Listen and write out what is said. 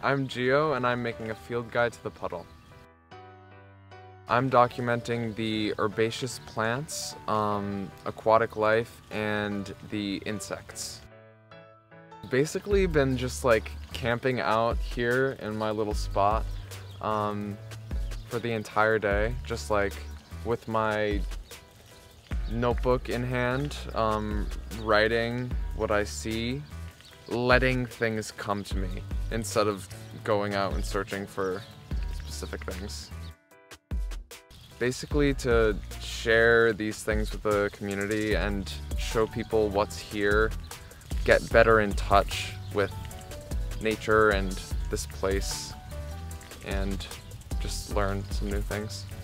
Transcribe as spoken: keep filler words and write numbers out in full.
I'm Gio and I'm making a field guide to the Puddle. I'm documenting the herbaceous plants, um, aquatic life, and the insects. Basically been just like camping out here in my little spot um, for the entire day, just like with my notebook in hand, um, writing what I see, letting things come to me instead of going out and searching for specific things. Basically to share these things with the community and show people what's here, get better in touch with nature and this place, and just learn some new things.